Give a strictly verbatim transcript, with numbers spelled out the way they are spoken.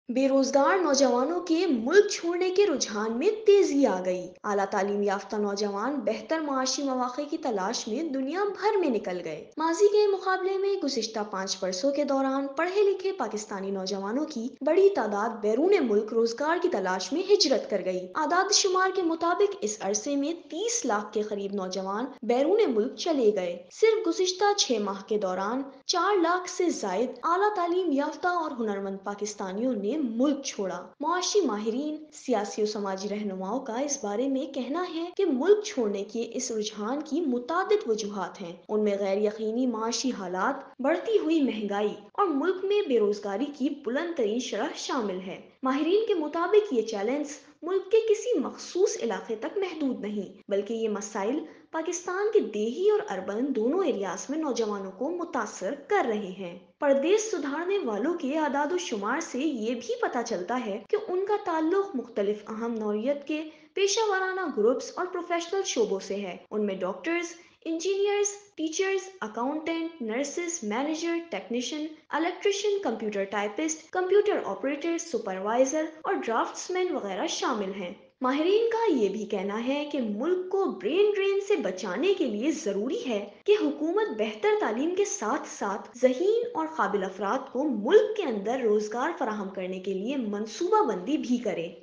बेरोजगार नौजवानों के मुल्क छोड़ने के रुझान में तेजी आ गई। आला तालीम याफ्ता नौजवान बेहतर माशी मौके की तलाश में दुनिया भर में निकल गए। माजी के मुकाबले में गुज़िश्ता पाँच बरसों के दौरान पढ़े लिखे पाकिस्तानी नौजवानों की बड़ी तादाद बैरून मुल्क रोजगार की तलाश में हिजरत कर गई। आदाद शुमार के मुताबिक इस अरसे में तीस लाख के करीब नौजवान बैरून मुल्क चले गए। सिर्फ गुज़िश्ता छह माह के दौरान चार लाख से जायद आला तालीम याफ्ता और हुनरमंद पाकिस्तानियों ने मुल्क छोड़ा। मुआशी माहिरीन, सियासी और समाजी रहनुमाओं का इस बारे में कहना है कि मुल्क छोड़ने के इस रुझान की मुतादिद वजूहात हैं। उनमें गैर यकीनी माशी हालात, बढ़ती हुई महंगाई और मुल्क में बेरोजगारी की बुलंद तरीन शरह शामिल है। माहिरीन के मुताबिक ये चैलेंज मुल्क के किसी मखसूस इलाके तक महदूद नहीं, बल्कि ये मसाइल पाकिस्तान के देही और अर्बन दोनों एरियाज में नौजवानों को मुतासर कर रहे हैं। परदेश सुधारने वालों के आदाद शुमार से ये भी पता चलता है कि उनका ताल्लुक मुख्तलिफ अहम नौइयत के पेशा वाराना ग्रुप्स और प्रोफेशनल शोबों से है। उनमें doctors, engineers, teachers, accountant, nurses, manager, technician, electrician, computer typist, computer operator, supervisor और ड्राफ्ट्समैन वगैरह शामिल हैं। माहिरीन का ये भी कहना है कि मुल्क को ब्रेन ड्रेन से बचाने के लिए जरूरी है कि हुकूमत बेहतर तालीम के साथ साथ ज़हीन और काबिल अफराद को मुल्क के अंदर रोजगार फराहम करने के लिए मंसूबा बंदी भी करे।